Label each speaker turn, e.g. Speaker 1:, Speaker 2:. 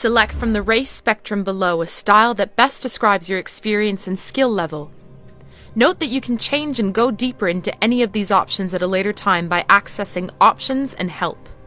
Speaker 1: Select from the race spectrum below a style that best describes your experience and skill level. Note that you can change and go deeper into any of these options at a later time by accessing Options and Help.